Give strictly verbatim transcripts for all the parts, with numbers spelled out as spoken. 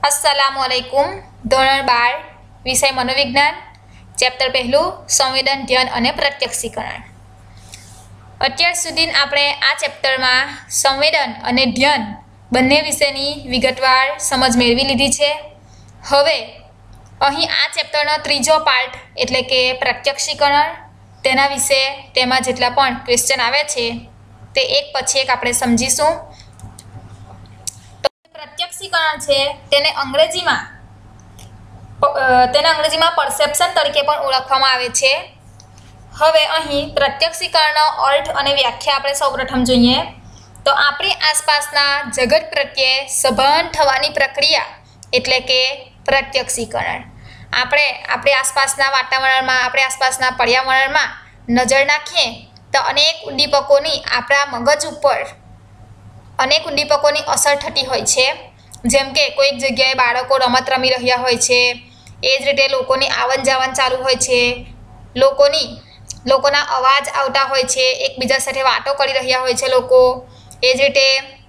अस्सलामुअलैकुम। धोरण बार विषय मनोविज्ञान चैप्टर पहलू संवेदन ध्यान और प्रत्यक्षीकरण। अत्यार सुधी आपणे आ चैप्टर में संवेदन और ध्यान बंने विषयनी विगतवार समझ मेळवी लीधी छे। हवे अहीं आ चैप्टरनो त्रीजो पार्ट एटले के प्रत्यक्षीकरण तेना विषे तेमां जेटला पण क्वेश्चन आवे छे ते एक पछी एक आपणे समजीशुं। प्रत्यक्षीकरण छे तेने अंग्रेजी में तेने अंग्रेजी में परसेप्शन तरीके पण ओळखवामां आवे छे। हवे अहीं प्रत्यक्षीकरणनो अर्थ अने व्याख्या आपणे सौप्रथम जोईए तो आपणी आसपासना जगत प्रत्ये सभान थवानी प्रक्रिया एटले के प्रत्यक्षीकरण। आपणे आपणी आसपासना वातावरणमां आपणी आसपासना पर्यावरणमां नजर नाखीए तो अनेक उद्दीपकोनी आपणा मगज उपर अनेक उद्दीपकोनी असर थती होय छे। जेम के कोईक जग्याए बाळको रमत रमी रह्या होय छे, ए ज रीते लोकोनी आवन जावन चालू होय छे, लोकोनी लोकोना अवाज आवता होय छे, एकबीजा साथे वातो करी रह्या होय छे लोको, ए ज रीते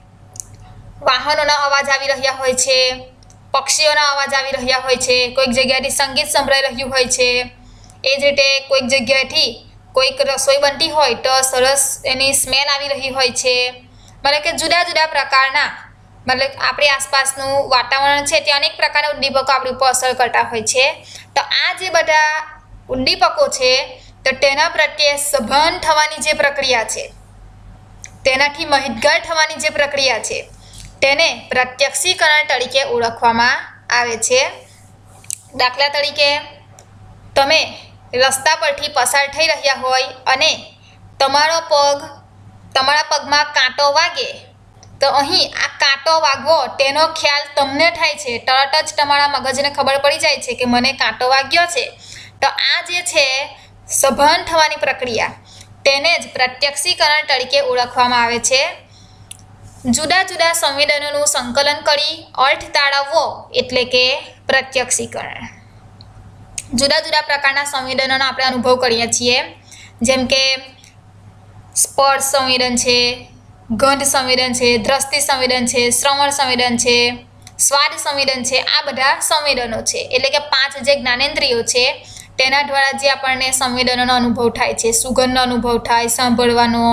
वाहनोना अवाज आवी रह्या होय छे, पक्षीओना अवाज आवी रह्या होय छे, कोईक जग्याएथी संगीत संभळाई रह्युं होय छे, ए ज रीते कोईक जग्याएथी कोईक रसोई बनती होय तो सरस एनी स्मेल आवी रही होय छे। मतलब के जुदा जुदा प्रकारना मतलब आपणी आसपासनुं वातावरण छे ते अनेक प्रकारना उद्दीपको आपणी उपर असर करता होय छे। तो आ जे बधा उद्दीपको छे तो तेना प्रत्ये सभान थवानी जे प्रक्रिया छे तेनाथी माहितगार थवानी जे प्रक्रिया छे तेने प्रत्यक्षीकरण तरीके ओळखवामां आवे छे। दाखला तरीके तमे रस्ता परथी पसार थई रह्या होय अने तमारो पग तमारा पगमां कांटो वागे तो अहीं आ कांटो वागवो तेनो ख्याल तमने थाय छे, तरत ज तमारा मगजने खबर पड़ी जाय छे के मने कांटो वाग्यो छे। तो आ जे छे सभान थवानी प्रक्रिया तेने ज प्रत्यक्षीकरण तरीके ओळखवामां आवे छे। जुदा जुदा संवेदनोनुं संकलन करी अर्थ ताळवવો एटले के प्रत्यक्षीकरण। जुदा जुदा प्रकारना संवेदनोनो आपणे अनुभव करीए छीए, जेम के स्पर्श संवेदन है, गंध संवेदन है, दृष्टि संवेदन है, श्रवण संवेदन है, स्वाद संवेदन है। आ बधा संवेदनों है एटले के पांच जे ज्ञानेन्द्रियो है तेना द्वारा जे आपणे संवेदनोनो अनुभव थाय छे, सुगंधनो अनुभव थाय, सांभळवानो,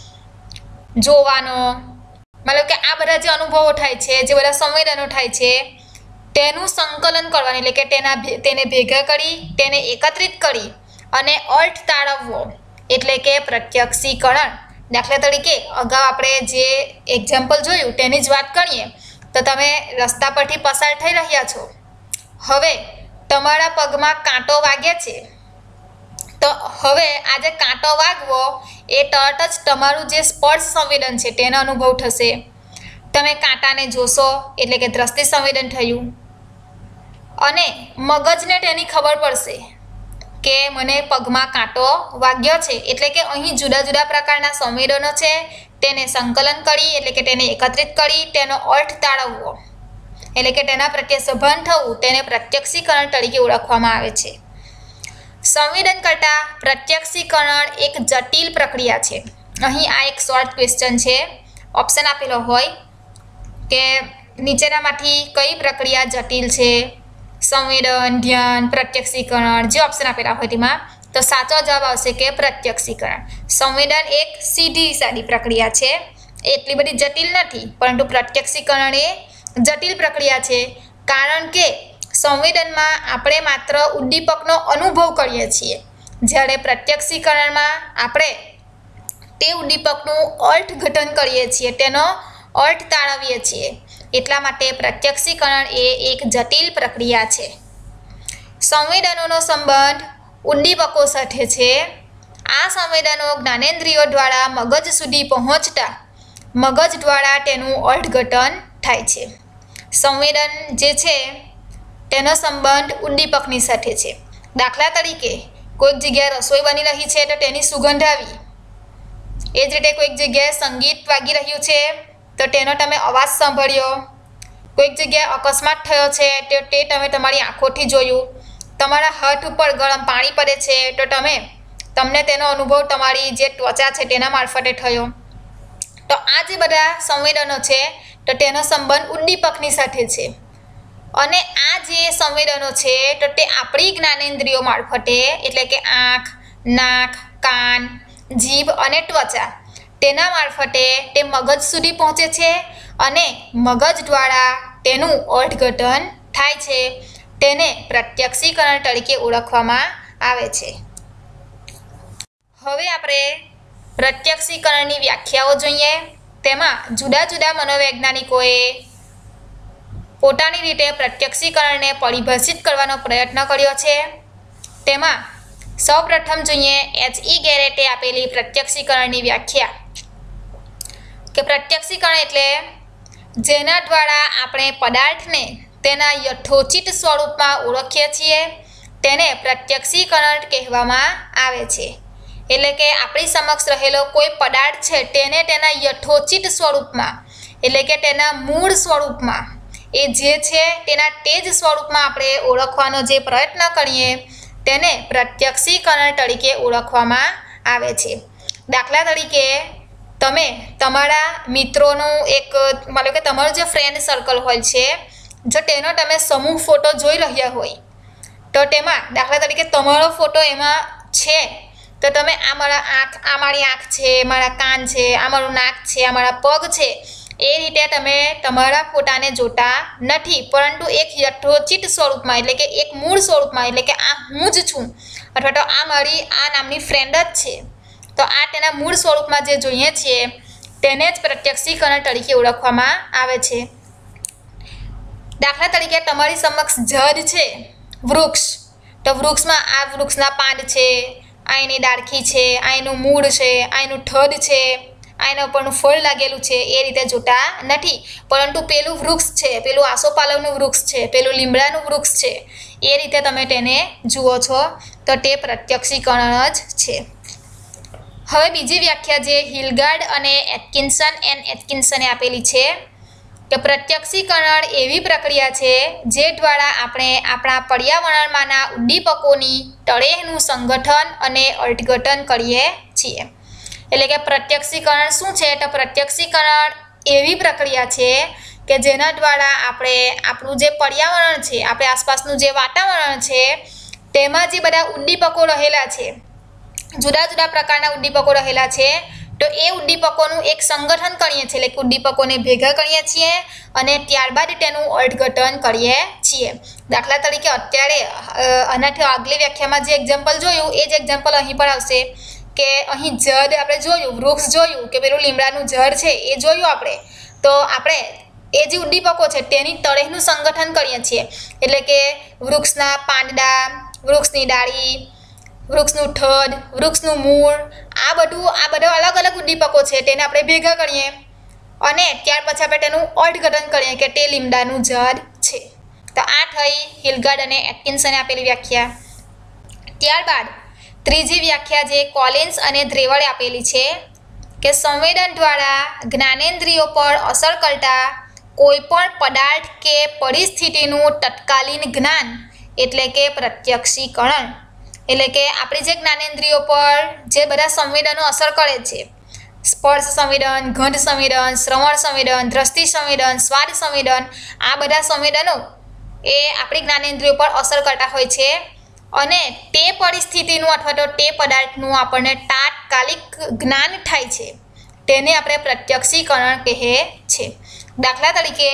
जोवानो, मतलब के आ बधा जे अनुभवो थाय छे, जे बधा संवेदनो थाय छे तेनुं संकलन करवानुं एटले के तेना तेने भेगा करी तेने एकत्रित करी अने अर्थ ताळवવો एटले के प्रत्यक्षीकरण। दाखला तरीके अगाऊ आपणे जे एक्जाम्पल जोयुं तेनी ज वात करीए तो तमे रस्ता परथी पसार थई रह्या छो, हवे तमारा पगमां कांटो वागे छे तो हवे आ जे कांटो वागवो ए तरत ज तमारुं जे स्पर्श संवेदन छे तेनो अनुभव थशे। तमे कांटाने जोशो एटले के दृष्टि संवेदन थयुं अने मगजने तेनी खबर पड़शे के मने पगमां कांटो वाग्यो छे। एटले के अहीं जुदा जुदा प्रकारना संवेदनो छे तेने संकलन करी एटले के तेने एकत्रित करी तेनो अर्थ ताळवવો एटले के तेना प्रत्ये सभान थवुं तेने प्रत्यक्षीकरण तरीके ओळखवामां आवे छे। संवेदन करता प्रत्यक्षीकरण एक जटिल प्रक्रिया छे। अहीं आ एक शॉर्ट क्वेश्चन छे, ऑप्शन आपेलो होय के नीचेनामांथी कई प्रक्रिया जटिल छे, संवेदन, ध्यान, प्रत्यक्षीकरण जे ऑप्शन आपेला होय तेमां तो साचो जवाब आवशे के प्रत्यक्षीकरण। संवेदन एक सीधी सादी प्रक्रिया छे, एटली बधी जटिल नथी, परंतु प्रत्यक्षीकरण ए जटिल प्रक्रिया छे कारण के संवेदनमां आपणे मात्र उद्दीपकनो अनुभव करीए छीए, ज्यारे प्रत्यक्षीकरणमां आपणे ते उद्दीपकनुं अर्थघटन करीए छीए, तेनो अर्थ ताळवीए छीए। એટલા માટે પ્રત્યક્ષીકરણ એ એક જટિલ પ્રક્રિયા છે। સંવેદનોનો સંબંધ ઉદ્દીપકો સાથે છે। આ સંવેદનો જ્ઞાનેન્દ્રિયો દ્વારા મગજ સુધી પહોંચતા મગજ દ્વારા તેનું અર્થઘટન થાય છે। સંવેદન જે છે તેનો સંબંધ ઉદ્દીપકની સાથે છે। દાખલા તરીકે કોઈક જગ્યાએ રસોઈ બની રહી છે તો તેની સુગંધ આવી, એ જ રીતે કોઈક જગ્યાએ સંગીત વાગી રહ્યું છે तो तेनो तमे अवाज सांभळ्यो, कोईक जग्याए अकस्मात थयो छे तो ते तमे तमारी आंखोथी जोयुं, तमारा हाथ उपर गरम पाणी पड़े छे तो तमे तमने तेनो अनुभव तमारी जे त्वचा छे तेना मार्फते थयो। तो आ जे बधा संवेदनो छे तो तेनो संबंध उद्दीपकनी साथे छे। અને આ જે સંવેદનો છે તો તે આપણી જ્ઞાનેન્દ્રિયો મારફતે એટલે કે આંખ, નાક, કાન, જીભ અને ત્વચા તેના મારફતે તે મગજ સુધી પહોંચે છે અને મગજ દ્વારા તેનું અર્થઘટન થાય છે. તેને પ્રત્યક્ષીકરણ તરીકે ઓળખવામાં આવે છે. હવે આપણે પ્રત્યક્ષીકરણની વ્યાખ્યાઓ જોઈએ. તેમાં જુદા જુદા મનોવૈજ્ઞાનિકોએ પોતાની રીતે પ્રત્યક્ષીકરણને પરિભાષિત કરવાનો પ્રયત્ન કર્યો છે. તેમાં સૌપ્રથમ જોઈએ એચ ઈ ગેરેટે આપેલી પ્રત્યક્ષીકરણની વ્યાખ્યા કે પ્રત્યક્ષીકરણ એટલે જેના દ્વારા આપણે પદાર્થને તેના યથોચિત સ્વરૂપમાં ઓળખીએ છીએ તેને પ્રત્યક્ષીકરણ કહેવામાં આવે છે. એટલે કે આપણી સમક્ષ રહેલો કોઈ પદાર્થ છે તેને તેના યથોચિત સ્વરૂપમાં એટલે કે તેના મૂળ સ્વરૂપમાં એ જે છે તેના તે જ સ્વરૂપમાં આપણે ઓળખવાનો જે પ્રયત્ન કરીએ તેને પ્રત્યક્ષીકરણ તરીકે ઓળખવામાં આવે છે. દાખલા તરીકે તમે તમારા મિત્રોનું એક માનો કે તમારું જે ફ્રેન્ડ સર્કલ હોય છે જો તેનો તમે સમૂહ ફોટો જોઈ રહ્યા હોય તો તેમાં દાખલા તરીકે તમારો ફોટો એમાં છે તો તમે આ મારા આંખ આ મારી આંખ છે, મારા કાન છે, આ મારું નાક છે, આ મારા પગ છે એ રીતે તમે તમારા ફોટાને જોતા નથી, પરંતુ એક યથોચિત સ્વરૂપમાં એટલે કે એક મૂળ સ્વરૂપમાં એટલે કે આ હું જ છું અથવા તો આ મારી આ નામની ફ્રેન્ડ જ છે તો આ તેના મૂળ સ્વરૂપમાં જે જોઈએ છીએ તેને જ પ્રત્યક્ષીકરણ તરીકે ઓળખવામાં આવે છે. દાખલા તરીકે તમારી સમક્ષ ઝાડ છે, વૃક્ષ, તો વૃક્ષમાં આ વૃક્ષના પાન છે, આ એની ડાળખી છે, આ એનું મૂળ છે, આ એનું થડ છે, આ એના ઉપરનું ફળ લાગેલું છે એ રીતે જોતા નથી, પરંતુ પેલું વૃક્ષ છે, પેલું આસોપાલવનું વૃક્ષ છે, પેલું લીમડાનું વૃક્ષ છે એ રીતે તમે તેને જુઓ છો તો તે પ્રત્યક્ષીકરણ જ છે. હવે બીજી વ્યાખ્યા જે હિલગાર્ડ અને એટકિન્સન એન્ડ એટકિન્સને આપેલી છે કે પ્રત્યક્ષીકરણ એવી પ્રક્રિયા છે જે દ્વારા આપણે આપણા પર્યાવરણમાંના ઉદ્દીપકોની તળેહનું સંગઠન અને અર્થઘટન કરીએ છીએ. એટલે કે પ્રત્યક્ષીકરણ શું છે તો પ્રત્યક્ષીકરણ એવી પ્રક્રિયા છે કે જેના દ્વારા આપણે આપણું જે પર્યાવરણ છે, આપણે આસપાસનું જે વાતાવરણ છે તેમાં જે બધા ઉદ્દીપકો રહેલા છે, જુદા જુદા પ્રકારના ઉદ્દીપકો રહેલા છે તો એ ઉદ્દીપકોનું એક સંગઠન કરીએ છીએ એટલે કે ઉદ્દીપકોને ભેગા કરીએ છીએ અને ત્યારબાદ તેનું અર્થઘટન કરીએ છીએ. દાખલા તરીકે અત્યારે આનાથી આગલી વ્યાખ્યામાં જે એક્ઝામ્પલ જોયું એ જ એક્ઝામ્પલ અહીં પણ આવશે કે અહીં ઝાડ આપણે જોયું, વૃક્ષ જોયું કે પેલું લીમડાનું ઝાડ છે એ જોયું આપણે તો આપણે એ જે ઉદ્દીપકો છે તેની તળેહનું સંગઠન કરીએ છીએ એટલે કે વૃક્ષના પાંદડા, વૃક્ષની ડાળી, વૃક્ષનું થડ, વૃક્ષનું મૂળ, આ બધું આ બધા અલગ અલગ ઉદ્દીપકો છે તેને આપણે ભેગા કરીએ અને ત્યાર પછી આપણે તેનું અર્થઘટન કરીએ કે તે લીમડાનું ઝાડ છે. તો આ થઈ હિલગાર્ડ અને એટકિન્સને આપેલી વ્યાખ્યા. ત્યારબાદ ત્રીજી વ્યાખ્યા જે કોલિન્સ અને દ્રેવળે આપેલી છે કે સંવેદન દ્વારા જ્ઞાનેન્દ્રિયો પર અસર કરતા કોઈપણ પદાર્થ કે પરિસ્થિતિનું તત્કાલીન જ્ઞાન એટલે કે પ્રત્યક્ષીકરણ. એટલે કે આપણી જે જ્ઞાનેન્દ્રિયો પર જે બધા સંવેદનો અસર કરે છે, સ્પર્શ સંવેદન, ગંધ સંવેદન, શ્રવણ સંવેદન, દ્રષ્ટિ સંવેદન, સ્વાદ સંવેદન, આ બધા સંવેદનો એ આપણી જ્ઞાનેન્દ્રિયો પર અસર કરતા હોય છે અને તે પરિસ્થિતિનું અથવા તો તે પદાર્થનું આપણને તાત્કાલિક જ્ઞાન થાય છે તેને આપણે પ્રત્યક્ષીકરણ કહે છે. દાખલા તરીકે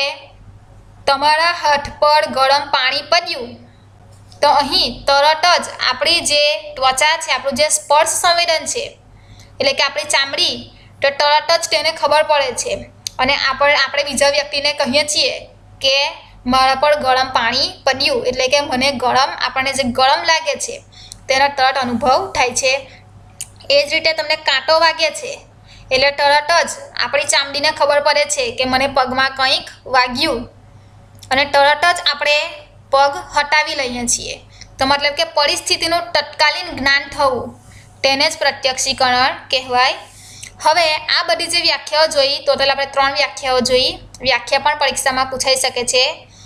તમારા હાથ પર ગરમ પાણી પડ્યું તો અહીં તરત જ આપણી જે ત્વચા છે, આપણું જે સ્પર્શ સંવેદન છે એટલે કે આપણી ચામડી તો તરત જ તેને ખબર પડે છે અને આપણે આપણે બીજા વ્યક્તિને કહીએ છીએ કે મારા પર ગરમ પાણી પડ્યું એટલે કે મને ગરમ આપણને જે ગરમ લાગે છે તેનો તરત અનુભવ થાય છે. એ જ રીતે તમને કાંટો વાગે છે એટલે તરત જ આપણી ચામડીને ખબર પડે છે કે મને પગમાં કંઈક વાગ્યું અને તરત જ આપણે પગ હટાવી લઈએ છીએ. તો મતલબ કે પરિસ્થિતિનું તત્કાલીન જ્ઞાન થવું તેને જ પ્રત્યક્ષીકરણ કહેવાય. હવે આ બધી જે વ્યાખ્યાઓ જોઈ ટોટલ આપણે ત્રણ વ્યાખ્યાઓ જોઈ, વ્યાખ્યા પણ પરીક્ષામાં પૂછાઈ શકે છે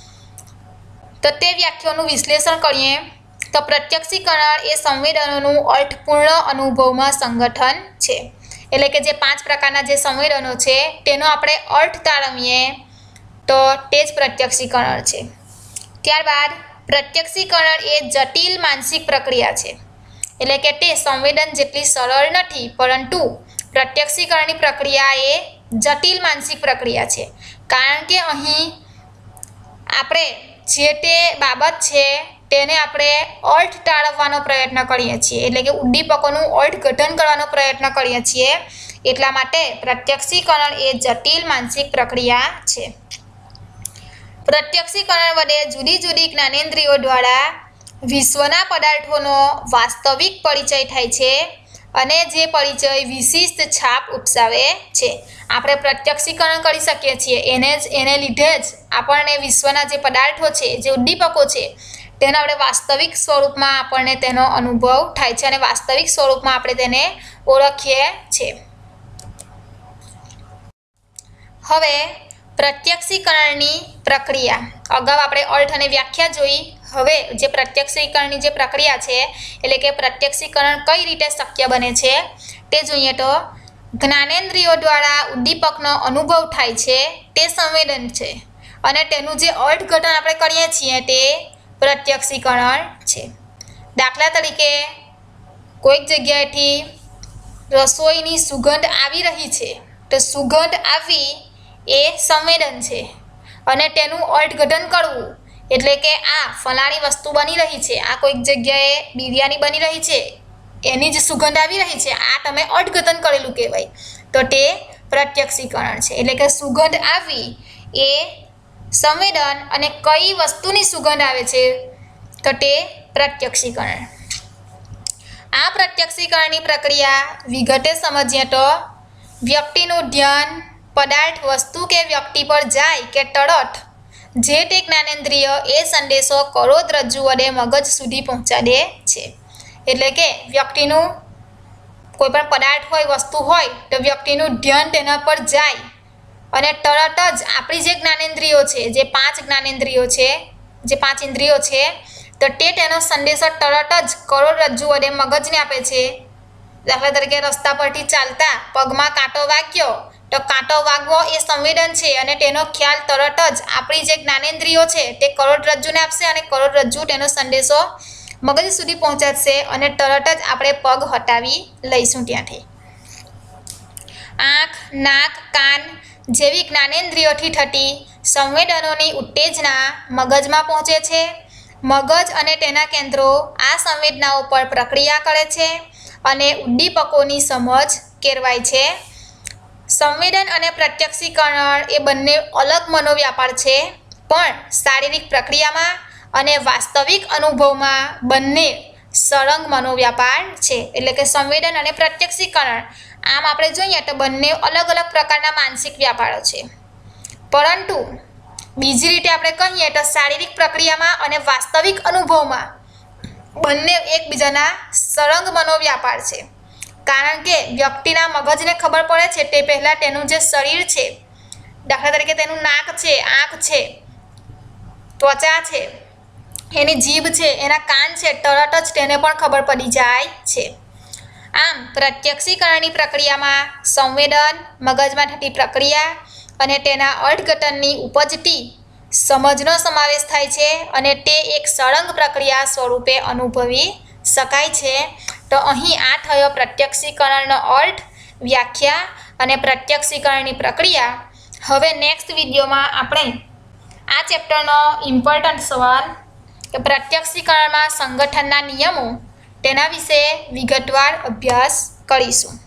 તો તે વ્યાખ્યાઓનું વિશ્લેષણ કરીએ તો પ્રત્યક્ષીકરણ એ સંવેદનોનું અર્થપૂર્ણ અનુભવમાં સંગઠન છે. એટલે કે જે પાંચ પ્રકારના જે સંવેદનો છે તેનો આપણે અર્થ તારવીએ તો તે જ પ્રત્યક્ષીકરણ છે. ત્યારબાદ પ્રત્યક્ષીકરણ એ જટિલ માનસિક પ્રક્રિયા છે, એટલે કે તે સંવેદન જેટલી સરળ નથી, પરંતુ પ્રત્યક્ષીકરણની પ્રક્રિયા એ જટિલ માનસિક પ્રક્રિયા છે, કારણ કે અહીં આપણે જે તે બાબત છે તેને આપણે અર્થ ટાળવવાનો પ્રયત્ન કરીએ છીએ, એટલે કે ઉદ્દીપકોનું અર્થઘટન કરવાનો પ્રયત્ન કરીએ છીએ, એટલા માટે પ્રત્યક્ષીકરણ એ જટિલ માનસિક પ્રક્રિયા છે. પ્રત્યક્ષીકરણ વડે જુદી જુદી જ્ઞાનેન્દ્રિયો દ્વારા વિશ્વના પદાર્થોનો વાસ્તવિક પરિચય થાય છે અને જે પરિચય વિશિષ્ટ છાપ ઉપસાવે છે. આપણે પ્રત્યક્ષીકરણ કરી શકીએ છીએ, એને જ એને લીધે જ આપણને વિશ્વના જે પદાર્થો છે, જે ઉદ્દીપકો છે, તેના આપણે વાસ્તવિક સ્વરૂપમાં આપણને તેનો અનુભવ થાય છે અને વાસ્તવિક સ્વરૂપમાં આપણે તેને ઓળખીએ છીએ. હવે પ્રત્યક્ષીકરણની પ્રક્રિયા, અગાઉ આપણે અર્થ અને વ્યાખ્યા જોઈ, હવે જે પ્રત્યક્ષીકરણની જે પ્રક્રિયા છે, એટલે કે પ્રત્યક્ષીકરણ કઈ રીતે શક્ય બને છે તે જોઈએ. તો જ્ઞાનેન્દ્રિયો દ્વારા ઉદ્દીપકનો અનુભવ થાય છે તે સંવેદન છે અને તેનું જે અર્થઘટન આપણે કરીએ છીએ તે પ્રત્યક્ષીકરણ છે. દાખલા તરીકે કોઈક જગ્યાએથી રસોઈની સુગંધ આવી રહી છે, તો સુગંધ આવી એ સંવેદન છે અને તેનું અર્થઘટન કરવું, એટલે કે આ ફલાણી વસ્તુ બની રહી છે, આ કોઈક જગ્યાએ બિરયાની બની રહી છે, એની જ સુગંધ આવી રહી છે, આ તમે અર્થઘટન કરેલું કહેવાય, તો તે પ્રત્યક્ષીકરણ છે. એટલે કે સુગંધ આવી એ સંવેદન અને કઈ વસ્તુની સુગંધ આવે છે તો તે પ્રત્યક્ષીકરણ. આ પ્રત્યક્ષીકરણની પ્રક્રિયા વિગતે સમજીએ તો વ્યક્તિનું ધ્યાન પદાર્થ, વસ્તુ કે વ્યક્તિ પર જાય કે તરત જે તે જ્ઞાનેન્દ્રિય એ સંદેશો કરોડરજ્જુ વડે મગજ સુધી પહોંચાડે છે. એટલે કે વ્યક્તિનું કોઈ પણ પદાર્થ હોય, વસ્તુ હોય, તો વ્યક્તિનું ધ્યાન તેના પર જાય અને તરત જ આપણી જે જ્ઞાનેન્દ્રિયો છે, જે પાંચ જ્ઞાનેન્દ્રિયો છે, જે પાંચ ઇન્દ્રિયો છે, તો તે તેનો સંદેશો તરત જ કરોડરજ્જુ વડે મગજને આપે છે. દાખલા તરીકે રસ્તા પરથી ચાલતા પગમાં કાંટો વાગ્યો, તો કાંટો વાગવો એ સંવેદન છે અને તેનો ખ્યાલ તરત જ આપણી જે જ્ઞાનેન્દ્રિયો છે તે કરોડરજ્જુને આપશે અને કરોડરજ્જુ તેનો સંદેશો મગજ સુધી પહોંચાડશે અને તરત જ આપણે પગ હટાવી લઈશું ત્યાંથી. આંખ, નાક, કાન જેવી જ્ઞાનેન્દ્રિયોથી થતી સંવેદનોની ઉત્તેજના મગજમાં પહોંચે છે. મગજ અને તેના કેન્દ્રો આ સંવેદનાઓ પર પ્રક્રિયા કરે છે અને ઉદ્દીપકોની સમજ કેળવાય છે. સંવેદન અને પ્રત્યક્ષીકરણ એ બંને અલગ મનોવ્યાપાર છે, પણ શારીરિક પ્રક્રિયામાં અને વાસ્તવિક અનુભવમાં બંને સળંગ મનોવ્યાપાર છે. એટલે કે સંવેદન અને પ્રત્યક્ષીકરણ આમ આપણે જોઈએ તો બંને અલગ અલગ પ્રકારના માનસિક વ્યાપારો છે, પરંતુ બીજી રીતે આપણે કહીએ તો શારીરિક પ્રક્રિયામાં અને વાસ્તવિક અનુભવમાં બંને એકબીજાના સળંગ મનોવ્યાપાર છે. કારણ કે વ્યક્તિના મગજને ખબર પડે છે તે પહેલાં તેનું જે શરીર છે, દાખલા તરીકે તેનું નાક છે, આંખ છે, ત્વચા છે, એની જીભ છે, એના કાન છે, તરત જ તેને પણ ખબર પડી જાય છે. આમ પ્રત્યક્ષીકરણની પ્રક્રિયામાં સંવેદન, મગજમાં થતી પ્રક્રિયા અને તેના અર્થઘટનની ઉપજતી સમજનો સમાવેશ થાય છે અને તે એક સળંગ પ્રક્રિયા સ્વરૂપે અનુભવી શકાય છે. તો અહીં આ થયો પ્રત્યક્ષીકરણનો અર્થ, વ્યાખ્યા અને પ્રત્યક્ષીકરણની પ્રક્રિયા. હવે નેક્સ્ટ વિડીયોમાં આપણે આ ચેપ્ટરનો ઇમ્પોર્ટન્ટ સવાલ કે પ્રત્યક્ષીકરણમાં સંગઠનના નિયમો તેના વિશે વિગતવાર અભ્યાસ કરીશું.